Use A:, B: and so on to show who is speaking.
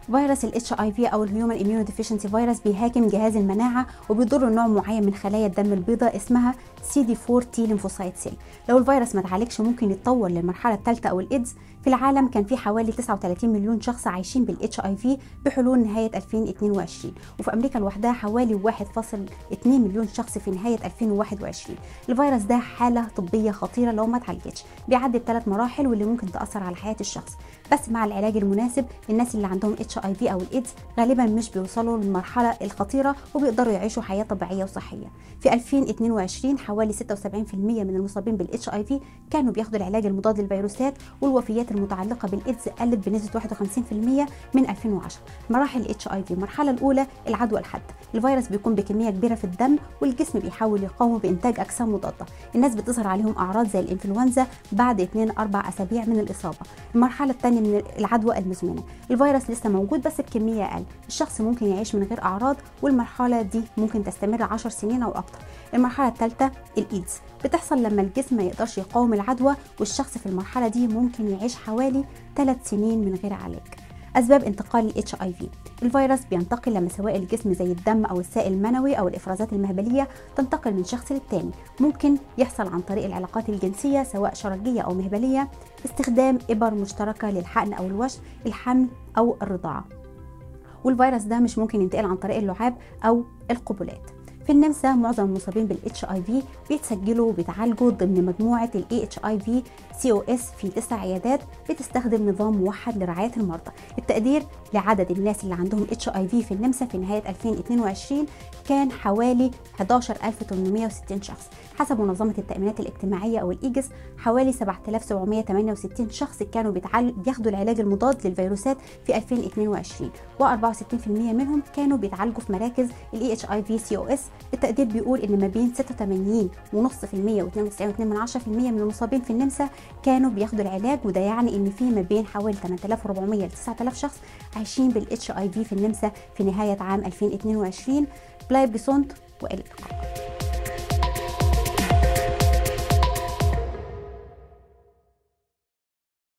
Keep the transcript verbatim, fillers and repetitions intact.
A: فيروس ال إتش آي في أو الهيومن إميونو ديفيشنسي فيروس بيهاجم جهاز المناعة وبيضر نوع معين من خلايا الدم البيضاء اسمها سي دي فور تي ليمفوسايت سيل. لو الفيروس ما اتعالجش ممكن يتطور للمرحلة الثالثة أو الإيدز. في العالم كان في حوالي تسعة وثلاثين مليون شخص عايشين بال إتش آي في بحلول نهاية ألفين واثنين وعشرين، وفي أمريكا لوحدها حوالي واحد فاصل اثنين مليون شخص في نهاية ألفين وواحد وعشرين. الفيروس ده حالة طبية خطيرة لو ما اتعالجتش، بيعدي بثلاث مراحل واللي ممكن تأثر على حياة الشخص، بس مع العلاج المناسب الناس اللي عندهم إتش آي في أو الإيدز غالبا مش بيوصلوا للمرحلة الخطيرة وبيقدروا يعيشوا حياة طبيعية وصحية. في ألفين واثنين وعشرين حوالي ستة وسبعين بالمئة من المصابين بال إتش آي في كانوا بياخدوا العلاج المضاد للفيروسات، والوفيات المتعلقة بالإيدز قلت بنسبة واحد وخمسين بالمئة من ألفين وعشرة. مراحل ال إتش آي في: المرحلة الأولى العدوى الحادة، الفيروس بيكون بكمية كبيرة في الدم والجسم بيحاول يقاومه بإنتاج أجسام مضادة. الناس بتظهر عليهم أعراض زي الإنفلونزا بعد اثنين أربع أسابيع من الإصابة. المرحلة الثانية من العدوى المزمنة، الفيروس لسه موجود بس بكمية أقل، الشخص ممكن يعيش من غير أعراض والمرحلة دي ممكن تستمر عشر سنين أو أكتر. المرحلة الثالثة الإيدز، بتحصل لما الجسم ما يقدرش يقاوم العدوى، والشخص في المرحلة دي ممكن يعيش حوالي ثلاث سنين من غير علاج. أسباب انتقال ال إتش آي في: الفيروس بينتقل لما سوائل الجسم زي الدم أو السائل المنوي أو الإفرازات المهبلية تنتقل من شخص للتاني. ممكن يحصل عن طريق العلاقات الجنسية سواء شرجية أو مهبلية، استخدام إبر مشتركة للحقن أو الوشم، الحمل أو الرضاعة. والفيروس ده مش ممكن ينتقل عن طريق اللعاب أو القبلات. في النمسا معظم المصابين بال إتش آي في بيتسجلوا وبيتعالجوا ضمن مجموعة ال إيه إتش آي في سي أو إس في تسع عيادات بتستخدم نظام موحد لرعاية المرضى. التقدير لعدد الناس اللي عندهم إتش آي في في النمسا في نهاية ألفين واثنين وعشرين كان حوالي أحد عشر ألف وثمانمئة وستين شخص. حسب منظمة التأمينات الاجتماعية أو الإيجس حوالي سبعة آلاف وسبعمئة وثمانية وستين شخص كانوا بياخدوا العلاج المضاد للفيروسات في ألفين واثنين وعشرين، وأربعة وستين بالمئة منهم كانوا بيتعالجوا في مراكز ال إيه إتش آي في سي أو إس. التقدير بيقول ان ما بين ستة وثمانين فاصلة خمسة بالمئة و اثنين وتسعين فاصلة اثنين بالمئة من المصابين في النمسا كانوا بياخدوا العلاج، وده يعني ان في ما بين حوالي ثمانية آلاف وأربعمئة ل تسعة آلاف شخص عايشين بال إتش آي في في النمسا في نهاية عام ألفين واثنين وعشرين. بلايب جيسونت والى اللقاء.